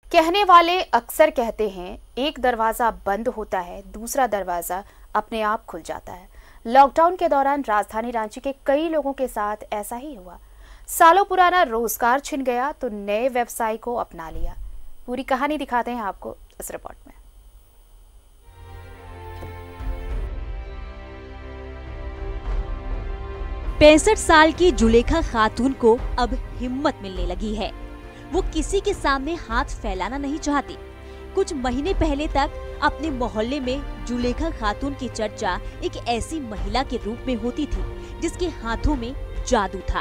कहने वाले अक्सर कहते हैं एक दरवाजा बंद होता है, दूसरा दरवाजा अपने आप खुल जाता है। लॉकडाउन के दौरान राजधानी रांची के कई लोगों के साथ ऐसा ही हुआ। सालों पुराना रोजगार छिन गया तो नए व्यवसाय को अपना लिया। पूरी कहानी दिखाते हैं आपको इस रिपोर्ट में। 65 साल की जुलेखा खातून को अब हिम्मत मिलने लगी है। वो किसी के सामने हाथ फैलाना नहीं चाहती। कुछ महीने पहले तक अपने मोहल्ले में जुलेखा खातून की चर्चा एक ऐसी महिला के रूप में होती थी जिसके हाथों में जादू था।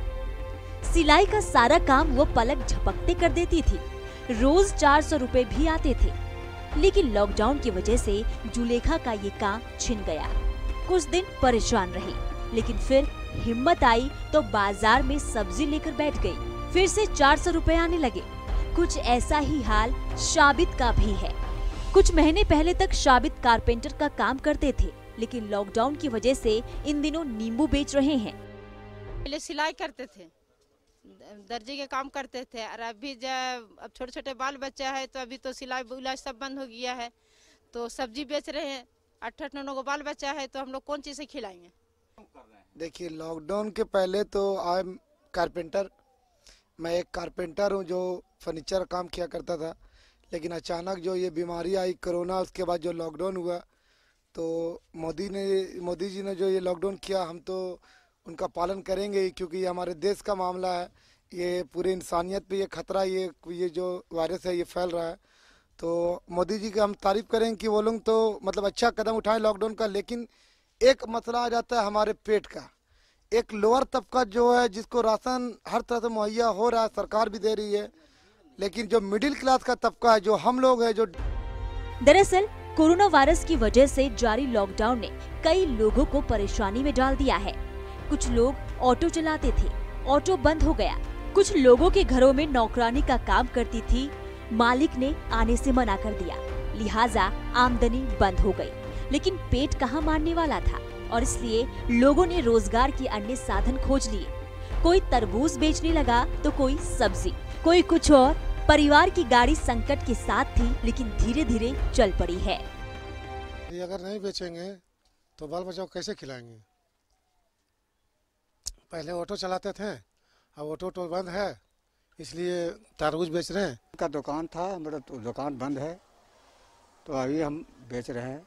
सिलाई का सारा काम वो पलक झपकते कर देती थी। रोज 400 रुपए भी आते थे। लेकिन लॉकडाउन की वजह से जुलेखा का ये काम छिन गया। कुछ दिन परेशान रही, लेकिन फिर हिम्मत आई तो बाजार में सब्जी लेकर बैठ गई। फिर से 400 रुपए आने लगे। कुछ ऐसा ही हाल शाबित का भी है। कुछ महीने पहले तक शाबित कारपेंटर का काम करते थे, लेकिन लॉकडाउन की वजह से इन दिनों नींबू बेच रहे हैं। पहले सिलाई करते थे, दर्जी के काम करते थे, और अभी जब अब छोटे छोटे बाल बच्चा है तो अभी तो सिलाई बुलाई सब बंद हो गया है, तो सब्जी बेच रहे हैं। 8-8 9 बाल बच्चा है तो हम लोग कौन चीज से खिलाएंगे। देखिए, लॉकडाउन के पहले तो आई एम कारपेंटर। मैं एक कारपेंटर हूँ जो फर्नीचर का काम किया करता था। लेकिन अचानक जो ये बीमारी आई कोरोना, उसके बाद जो लॉकडाउन हुआ तो मोदी जी ने जो ये लॉकडाउन किया, हम तो उनका पालन करेंगे ही, क्योंकि ये हमारे देश का मामला है। ये पूरे इंसानियत पे ये खतरा, ये जो वायरस है ये फैल रहा है। तो मोदी जी की हम तारीफ करेंगे कि वो लोग तो मतलब अच्छा कदम उठाए लॉकडाउन का। लेकिन एक मसला आ जाता है हमारे पेट का। एक लोअर तबका जो है, जिसको राशन हर तरह से मुहैया हो रहा है, सरकार भी दे रही है, लेकिन जो मिडिल क्लास का तबका है, जो हम लोग हैं, जो दरअसल कोरोना वायरस की वजह से जारी लॉकडाउन ने कई लोगों को परेशानी में डाल दिया है। कुछ लोग ऑटो चलाते थे, ऑटो बंद हो गया। कुछ लोगों के घरों में नौकरानी का काम करती थी, मालिक ने आने से मना कर दिया, लिहाजा आमदनी बंद हो गई। लेकिन पेट कहाँ मारने वाला था, और इसलिए लोगों ने रोजगार के अन्य साधन खोज लिए। कोई तरबूज बेचने लगा तो कोई सब्जी, कोई कुछ और। परिवार की गाड़ी संकट के साथ थी, लेकिन धीरे धीरे चल पड़ी है। अगर नहीं बेचेंगे तो बाल बच्चों को कैसे खिलाएंगे। पहले ऑटो चलाते थे, अब ऑटो तो बंद है, इसलिए तरबूज बेच रहे हैं। का दुकान था, मेरा तो दुकान बंद है, तो अभी हम बेच रहे हैं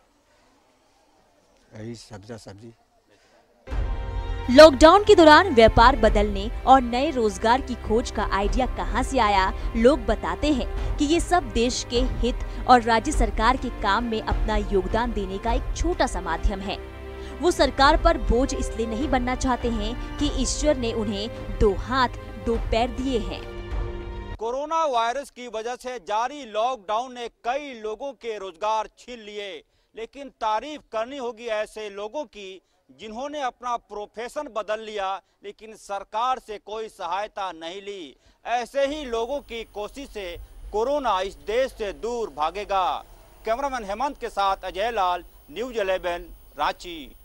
यही सब्जी। लॉकडाउन के दौरान व्यापार बदलने और नए रोजगार की खोज का आइडिया कहां से आया? लोग बताते हैं कि ये सब देश के हित और राज्य सरकार के काम में अपना योगदान देने का एक छोटा सा माध्यम है। वो सरकार पर बोझ इसलिए नहीं बनना चाहते हैं कि ईश्वर ने उन्हें 2 हाथ 2 पैर दिए हैं। कोरोना वायरस की वजह से जारी लॉकडाउन ने कई लोगों के रोजगार छीन लिए, लेकिन तारीफ करनी होगी ऐसे लोगों की जिन्होंने अपना प्रोफेशन बदल लिया, लेकिन सरकार से कोई सहायता नहीं ली। ऐसे ही लोगों की कोशिश से कोरोना इस देश से दूर भागेगा। कैमरामैन हेमंत के साथ अजय लाल, न्यूज़ 11 रांची।